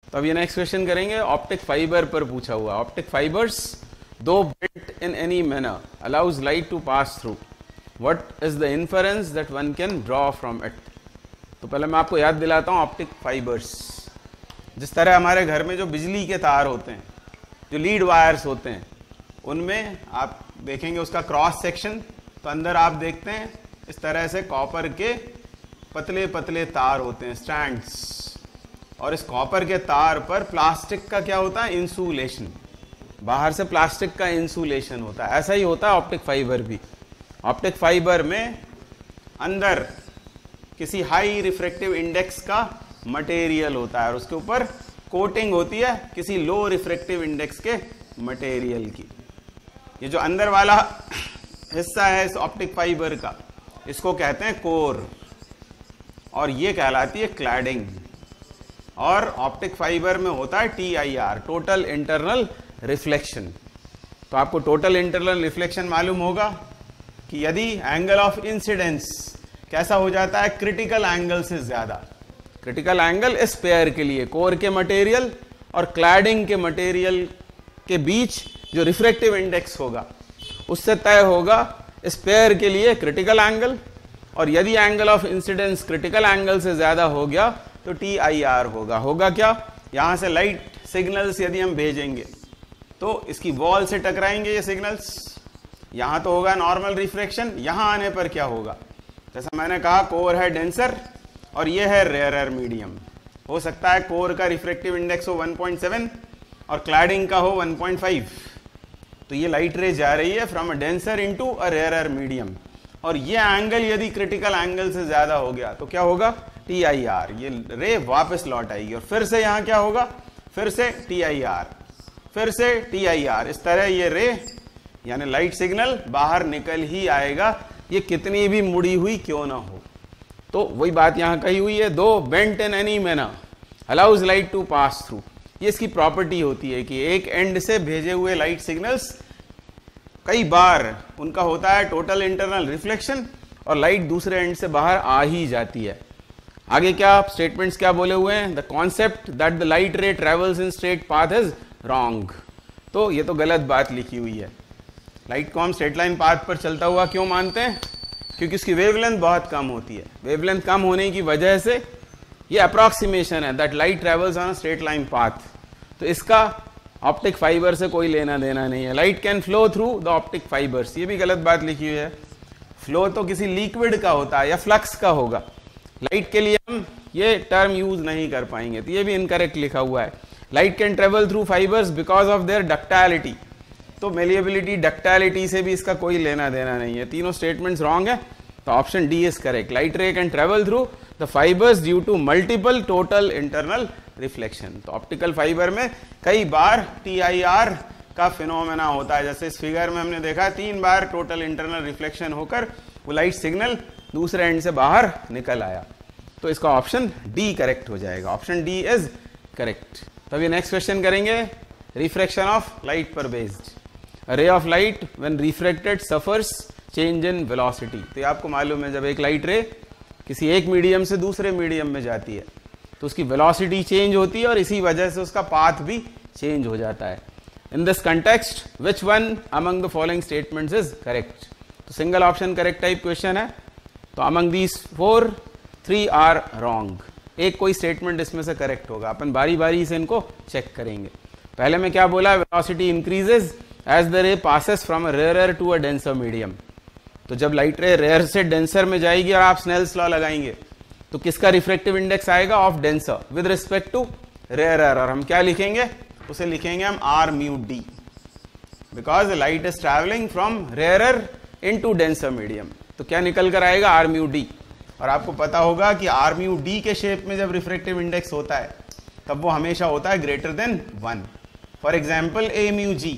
तो अब ये नेक्स्ट क्वेश्चन करेंगे ऑप्टिक फाइबर पर पूछा हुआ। Optic fibres do bent in any manner allows light to pass through, what is the inference that one can draw from it. तो पहले मैं आपको याद दिलाता हूँ ऑप्टिक फाइबर्स। जिस तरह हमारे घर में जो बिजली के तार होते हैं, जो लीड वायर्स होते हैं, उनमें आप देखेंगे उसका क्रॉस सेक्शन, तो अंदर आप देखते हैं इस तरह से कॉपर के पतले पतले तार होते हैं, स्ट्रैंड्स, और इस कॉपर के तार पर प्लास्टिक का क्या होता है, इंसुलेशन, बाहर से प्लास्टिक का इंसुलेशन होता है। ऐसा ही होता है ऑप्टिक फाइबर भी। ऑप्टिक फाइबर में अंदर किसी हाई रिफ्रैक्टिव इंडेक्स का मटेरियल होता है और उसके ऊपर कोटिंग होती है किसी लो रिफ्रैक्टिव इंडेक्स के मटेरियल की। ये जो अंदर वाला हिस्सा है इस ऑप्टिक फाइबर का, इसको कहते हैं कोर, और ये कहलाती है क्लैडिंग। और ऑप्टिक फाइबर में होता है TIR, टोटल इंटरनल रिफ्लेक्शन। तो आपको टोटल इंटरनल रिफ्लेक्शन मालूम होगा कि यदि एंगल ऑफ इंसिडेंस कैसा हो जाता है, क्रिटिकल एंगल से ज्यादा, क्रिटिकल एंगल इस पेयर के लिए कोर के मटेरियल और क्लैडिंग के मटेरियल के बीच जो रिफ्रैक्टिव इंडेक्स होगा उससे तय होगा इस पेयर के लिए क्रिटिकल एंगल, और यदि angle of incidence critical angle से ज्यादा हो गया तो TIR होगा। होगा क्या, यहां से लाइट सिग्नल्स यदि हम भेजेंगे तो इसकी वॉल से टकराएंगे ये सिग्नल्स, यहां तो होगा नॉर्मल रिफ्रैक्शन, यहां आने पर क्या होगा, जैसा मैंने कहा कोर है डेंसर और ये है रेयरर मीडियम। हो सकता है कोर का रिफ्रैक्टिव इंडेक्स हो 1.7 और क्लैडिंग का हो 1.5, तो ये लाइट रे जा रही है from a denser into a rarer medium, और ये एंगल यदि क्रिटिकल एंगल से ज्यादा हो गया तो क्या होगा, TIR, ये रे वापस लौट आएगी और फिर से यहां क्या होगा, फिर से TIR, फिर से TIR। इस तरह ये रे यानी लाइट सिग्नल बाहर निकल ही आएगा, ये कितनी भी मुड़ी हुई क्यों ना हो। तो वही बात यहां कही हुई है, do bent in any manner allows light to pass through. ये इसकी प्रॉपर्टी होती है कि एक एंड से भेजे हुए लाइट सिग्नल्स कई बार उनका होता है टोटल इंटरनल रिफ्लेक्शन और लाइट दूसरे एंड से बाहर आ ही जाती है। आगे क्या स्टेटमेंट्स क्या बोले हुए हैं, the concept that the light ray travels in straight path is wrong. तो ये तो गलत बात लिखी हुई है। लाइट को हम स्ट्रेट लाइन पाथ पर चलता हुआ क्यों मानते हैं, क्योंकि इसकी वेवलेंथ बहुत कम होती है। वेवलेंथ कम होने की वजह से ये अप्रॉक्सीमेशन है that light travels on straight line path. तो इसका ऑप्टिक फाइबर से कोई लेना देना नहीं है। Light can flow through the optic fibres, ये भी गलत बात लिखी हुई है। फ्लो तो किसी लिक्विड का होता है या फ्लक्स का होगा, लाइट के लिए हम ये टर्म यूज नहीं कर पाएंगे, तो ये भी इनकरेक्ट लिखा हुआ है। Light can travel through fibres because of their ductility, तो मेलिएबिलिटी डक्टालिटी से भी इसका कोई लेना देना नहीं है। तीनों स्टेटमेंट्स रॉन्ग है, तो option D is correct. Light ray can travel through the fibres due to multiple total internal reflection. तो ऑप्टिकल फाइबर में कई बार TIR का फिनोमेना होता है, जैसे इस फिगर में हमने देखा 3 बार टोटल इंटरनल रिफ्लेक्शन होकर वो लाइट सिग्नल दूसरे एंड से बाहर निकल आया। तो इसका ऑप्शन डी करेक्ट हो जाएगा, ऑप्शन डी इज करेक्ट। तो अभी नेक्स्ट क्वेश्चन करेंगे रिफ्रैक्शन ऑफ लाइट पर based. A ray of light when refracted suffers change in velocity। तो ये आपको मालूम है, जब एक लाइट रे किसी एक मीडियम से दूसरे मीडियम में जाती है तो उसकी वेलोसिटी चेंज होती है और इसी वजह से उसका पाथ भी चेंज हो जाता है। In this context which one among the following statements is correct. तो single option correct type question है, तो अमंग दीज 4 3 आर रॉन्ग। एक कोई स्टेटमेंट इसमें से करेक्ट होगा, अपन बारी बारी से इनको चेक करेंगे। पहले में क्या बोला, velocity increases as the ray passes from a rarer to a denser medium. तो जब लाइट रे रेयर से डेंसर में जाएगी और आप स्नेल्स लॉ लगाएंगे तो किसका रिफ्रैक्टिव इंडेक्स आएगा, of denser with respect to rarer, और हम क्या लिखेंगे, उसे लिखेंगे हम R mu D, because light is travelling from rarer into denser medium. तो क्या निकल कर आएगा, R mu D। और आपको पता होगा कि R mu D के शेप में जब रिफ्रैक्टिव इंडेक्स होता है तब वो हमेशा होता है greater than 1। For example A mu G,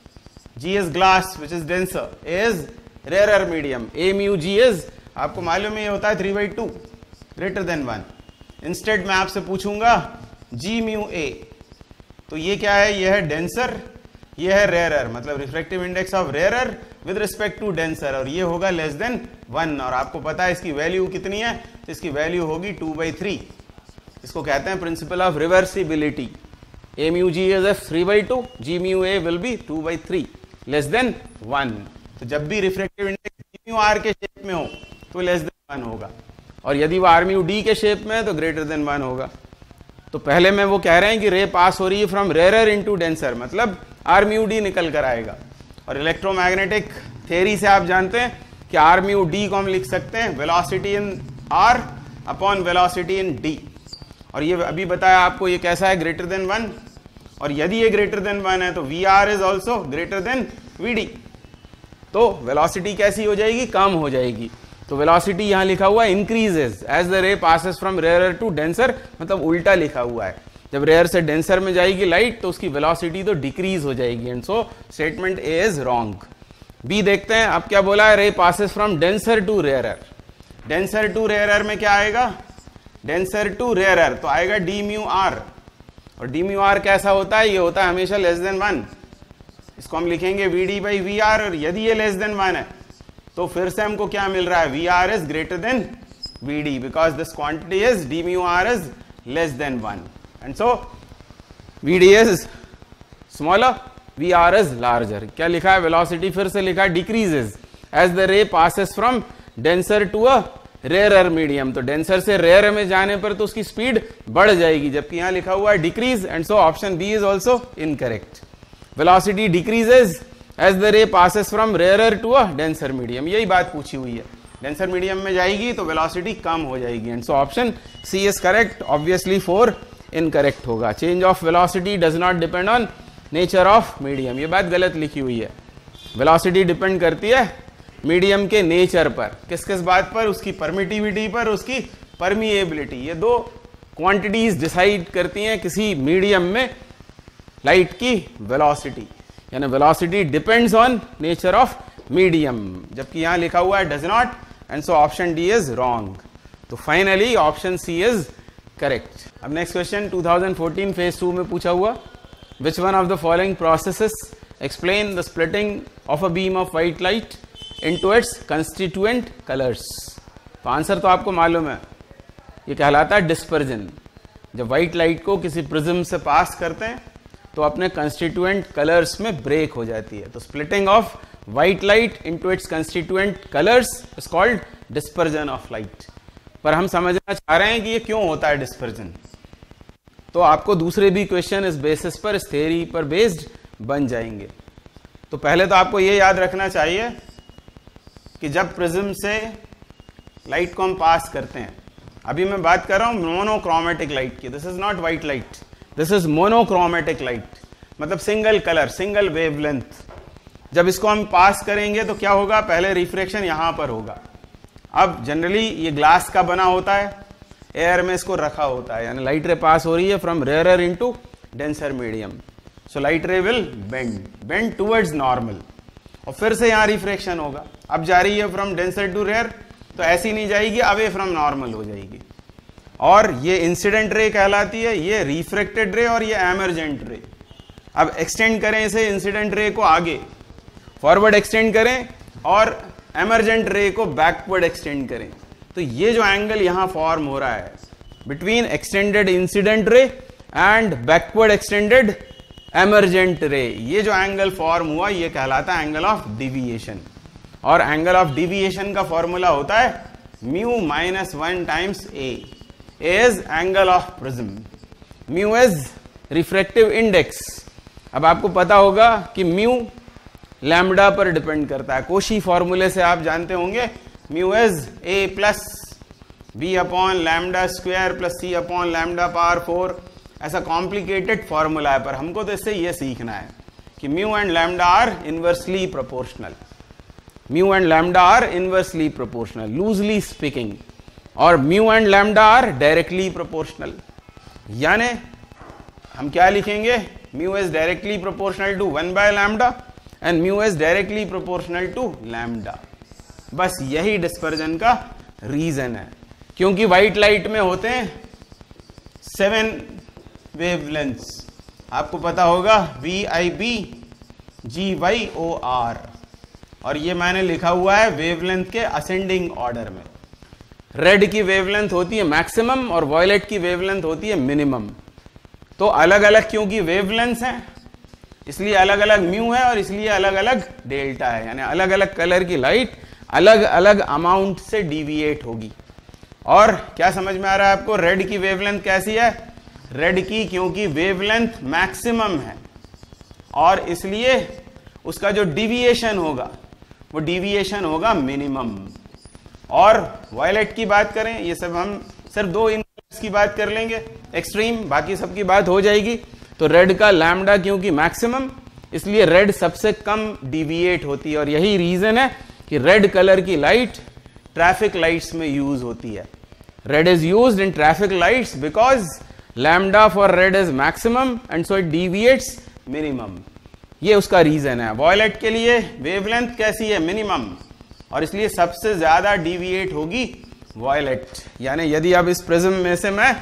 G is glass which is denser, A is rarer medium, A mu G is आपको मालूम है ये होता है 3/2 ग्रेटर देन 1। इंस्टेड मैं आपसे पूछूंगा G mu A, तो ये क्या है, ये है डेंसर, ये है रेयरर, मतलब refractive index of rarer with respect to denser, और ये होगा लेस देन 1। और आपको पता है इसकी वैल्यू कितनी है, तो इसकी वैल्यू होगी 2/3। इसको कहते हैं principle of reversibility. A mu g is f 3/2, g mu a will be 2/3 less than 1। तो जब भी refractive index g mu r के शेप में हो तो लेस देन 1 होगा, और यदि वो r mu d के शेप में है तो ग्रेटर देन 1 होगा। तो पहले में वो कह रहे हैं कि रे पास हो रही है फ्रॉम रेयर इनटू डेंसर, मतलब r mu d निकल कर आएगा। और इलेक्ट्रोमैग्नेटिक थ्योरी से आप जानते हैं कि r mu d को हम लिख सकते हैं velocity in r upon velocity in d, और ये अभी बताया आपको ये कैसा है, ग्रेटर देन 1, और यदि ये ग्रेटर देन 1 है तो Vr is also greater than Vd, तो वेलोसिटी कैसी हो जाएगी, कम हो जाएगी। तो वेलोसिटी यहां लिखा हुआ है increases as the ray passes from rare to denser, मतलब उल्टा लिखा हुआ है, जब रेयर से डेंसर में जाएगी लाइट तो उसकी वेलोसिटी तो डिक्रीज हो जाएगी, and so statement A is wrong. B देखते हैं अब क्या बोला है, ray passes from denser to rarer. Denser to rarer में क्या आएगा, डेंसर टू रेयरर तो आएगा डी म्यू आर, और डी म्यू आर कैसा होता है, ये होता है हमेशा लेस देन 1, इसको हम लिखेंगे Vd बाई वी आर, और यदि ये लेस देन 1 है तो फिर से हमको क्या मिल रहा है, Vr is greater than Vd because this quantity is D mu R is less than 1, and so Vd is smaller, Vr is larger. क्या लिखा है, वेलोसिटी फिर से लिखा है decreases as the ray passes from denser to a rarer medium, तो denser से rare में जाने पर तो उसकी स्पीड बढ़ जाएगी, जबकि यहां लिखा हुआ है decrease, and so option B is also incorrect. Velocity decreases as the ray passes from rarer to a denser medium, यही बात पूछी हुई है, डेंसर मीडियम में जाएगी तो वेलोसिटी कम हो जाएगी, and so option C is correct. Obviously 4 incorrect होगा। Change of velocity does not depend on nature of medium, ये बात गलत लिखी हुई है। वेलोसिटी डिपेंड करती है मीडियम के नेचर पर, किस किस बात पर, उसकी परमिटिविटी पर, उसकी परमिएबिलिटी, ये 2 क्वांटिटीज डिसाइड करती हैं किसी मीडियम में लाइट की वेलोसिटी, यानी velocity depends on nature of medium, जबकि यहां लिखा हुआ है does not, and so option D is wrong. तो finally option C is correct. अब नेक्स्ट क्वेश्चन 2014 फेज 2 में पूछा हुआ, which one of the following processes explain the splitting of a beam of white light into its constituent colours. तो answer तो आपको मालूम है, ये कहलाता है डिस्पर्जन। जब व्हाइट लाइट को किसी प्रिज्म से पास करते हैं तो अपने कंस्टिट्यूएंट कलर्स में ब्रेक हो जाती है, तो splitting of white light into its constituent colours is called dispersion of light. पर हम समझना चाह रहे हैं कि ये क्यों होता है डिस्पर्जन, तो आपको दूसरे भी क्वेश्चन इस बेसिस पर, इस थ्योरी पर बेस्ड बन जाएंगे। तो पहले तो आपको ये याद रखना चाहिए कि जब प्रिज्म से लाइट को हम पास करते हैं, अभी मैं बात कर रहा हूं मोनोक्रोमेटिक लाइट की, this is not white light, this is monochromatic light, मतलब सिंगल कलर, सिंगल वेवलेंथ। जब इसको हम पास करेंगे तो क्या होगा, पहले रिफ्रैक्शन यहां पर होगा। अब जनरली ये ग्लास का बना होता है, एयर में इसको रखा होता है, यानी लाइट रे पास हो रही है from rarer into denser medium, so light ray will bend towards normal, और फिर से यहां रिफ्रैक्शन होगा। अब जा रही है फ्रॉम डेंसर टू रेयर, तो ऐसी नहीं जाएगी, अवे फ्रॉम नॉर्मल हो जाएगी, और ये इंसिडेंट रे कहलाती है, ये रिफ्रैक्टेड रे और ये एमर्जेंट रे। अब एक्सटेंड करें इसे, इंसिडेंट रे को आगे फॉरवर्ड एक्सटेंड करें और एमर्जेंट रे को बैकवर्ड एक्सटेंड करें, तो ये जो एंगल यहां फॉर्म हो रहा है between extended incident ray and backward extended emergent ray, ये जो एंगल फॉर्म हुआ ये कहलाता है एंगल ऑफ डिविएशन, और एंगल ऑफ डिविएशन का फॉर्मूला होता है mu minus 1 times A is angle of prism, mu is refractive index. अब आपको पता होगा कि म्यू लैम्डा पर डिपेंड करता है, कोशी फॉर्मूले से आप जानते होंगे, mu is A plus B upon lambda square plus C upon lambda power 4, ऐसा कॉम्प्लिकेटेड फॉर्मूला है, पर हमको तो इससे यह सीखना है कि mu and lambda are inversely proportional, mu and lambda are inversely proportional loosely speaking, और mu and lambda are directly proportional, यानी हम क्या लिखेंगे, mu is directly proportional to 1 by lambda and mu is directly proportional to lambda. बस यही dispersion का reason है, क्योंकि व्हाइट लाइट में होते हैं 7 वेवलेंथ्स, आपको पता होगा VIB GYOR, और ये मैंने लिखा हुआ है वेवलेंथ के असेंडिंग ऑर्डर में। रेड की वेवलेंथ होती है मैक्सिमम और वॉयलेट की वेवलेंथ होती है मिनिमम। तो अलग अलग क्योंकि वेवलेंथ हैं इसलिए अलग अलग म्यू है और इसलिए अलग अलग डेल्टा है, यानी अलग अलग कलर की लाइट अलग अलग अमाउंट से डिविएट होगी। और क्या समझ में आ रहा है आपको, रेड की वेवलेंथ कैसी है, रेड की क्योंकि वेवलेंथ मैक्सिमम है और इसलिए उसका जो डिविएशन होगा वो डिविएशन होगा मिनिमम। और वायलेट की बात करें, ये सब हम सिर्फ दो इनवर्स की बात कर लेंगे एक्सट्रीम, बाकी सबकी बात हो जाएगी। तो रेड का लैम्डा क्योंकि मैक्सिमम इसलिए रेड सबसे कम डिविएट होती है और यही रीजन है कि रेड कलर की लाइट ट्रैफिक लाइट्स में यूज होती है। Red is used in traffic lights because lambda for red is maximum and so it deviates minimum, ये उसका रीजन है। वॉयलेट के लिए वेवलेंथ कैसी है, मिनिमम, और इसलिए सबसे ज्यादा डिविएट होगी वॉयलेट। यानी यदि अब इस प्रिज्म में से मैं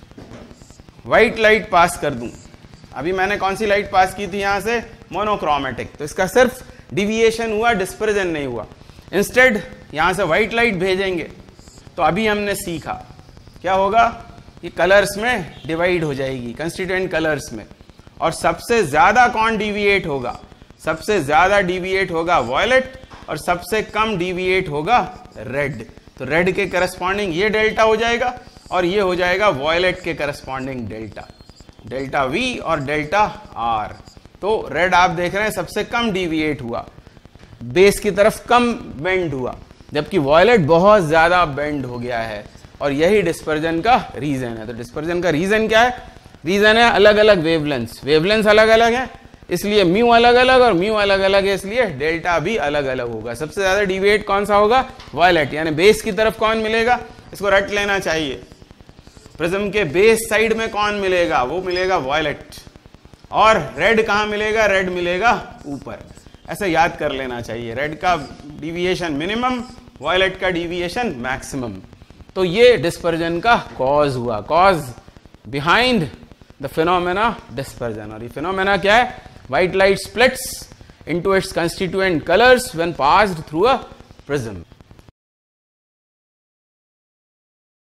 व्हाइट लाइट पास कर दूं, अभी मैंने कौन सी लाइट पास की थी यहां से, मोनोक्रोमेटिक, तो इसका सिर्फ डिविएशन हुआ, डिस्पर्जन नहीं हुआ। इंस्टेड यहां से व्हाइट लाइट भेजेंगे तो अभी हमने सीखा क्या होगा, ये कलर्स में डिवाइड हो जाएगी, कंस्टिट्यूएंट कलर्स में, और सबसे ज्यादा कौन डिविएट होगा, सबसे ज्यादा डिविएट होगा वॉयलेट और सबसे कम डिविएट होगा रेड। तो रेड के करस्पॉन्डिंग ये डेल्टा हो जाएगा और ये हो जाएगा वॉयलेट के करस्पॉन्डिंग डेल्टा, डेल्टा वी और डेल्टा आर। तो रेड आप देख रहे हैं सबसे कम डिविएट हुआ, बेस की तरफ कम बेंड हुआ, जबकि वॉयलेट बहुत ज्यादा बेंड हो गया है और यही डिस्पर्जन का रीजन है। तो डिस्पर्जन का रीजन क्या है, रीजन है अलग अलग वेवलेंथ, वेवलेंथ अलग अलग है इसलिए म्यू अलग अलग और म्यू अलग अलग है इसलिए डेल्टा भी अलग अलग होगा। सबसे ज्यादा डिविएट कौन सा होगा, वॉयलेट, यानी बेस की तरफ कौन मिलेगा, इसको रट लेना चाहिए, प्रिज्म के बेस साइड में कौन मिलेगा, वो मिलेगा वॉयलेट, और रेड कहां मिलेगा, रेड मिलेगा ऊपर, ऐसा याद कर लेना चाहिए। रेड का डिविएशन मिनिमम, वॉयलेट का डिविएशन मैक्सिमम। तो ये डिस्पर्जन का कॉज हुआ, cause behind the phenomena dispersion. और ये फिनोमेना क्या है, white light splits into its constituent colors when passed through a prism.